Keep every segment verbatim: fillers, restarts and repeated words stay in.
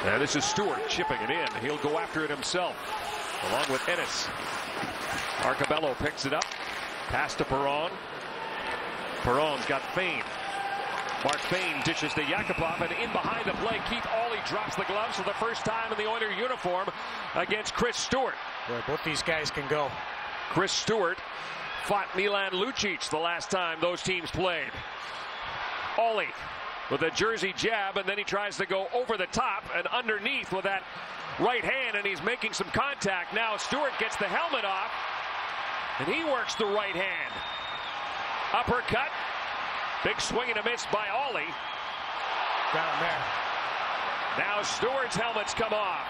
And this is Stewart chipping it in. He'll go after it himself, along with Ennis. Arcabello picks it up. Pass to Perron. Perron's got Fane. Mark Fane dishes to Yakupov, and in behind the play, Keith Aulie drops the gloves for the first time in the Oiler uniform against Chris Stewart. Boy, both these guys can go. Chris Stewart fought Milan Lucic the last time those teams played. Aulie with a jersey jab, and then he tries to go over the top and underneath with that right hand, and he's making some contact. Now Stewart gets the helmet off, and he works the right hand. Uppercut. Big swing and a miss by Aulie. Got him there. Now Stewart's helmets come off.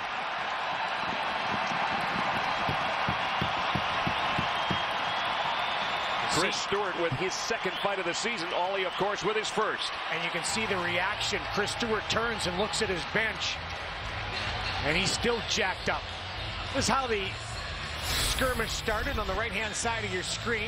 Chris Stewart with his second fight of the season. Aulie, of course, with his first. And you can see the reaction. Chris Stewart turns and looks at his bench, and he's still jacked up. This is how the skirmish started on the right-hand side of your screen.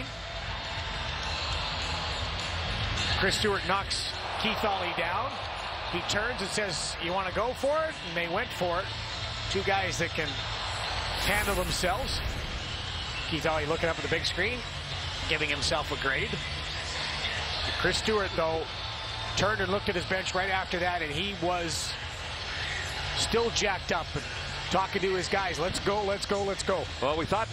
Chris Stewart knocks Keith Aulie down. He turns and says, "You want to go for it?" And they went for it. Two guys that can handle themselves. Keith Aulie looking up at the big screen, giving himself a grade. Chris Stewart, though, turned and looked at his bench right after that, and he was still jacked up and talking to his guys. Let's go, let's go, let's go. Well, we thought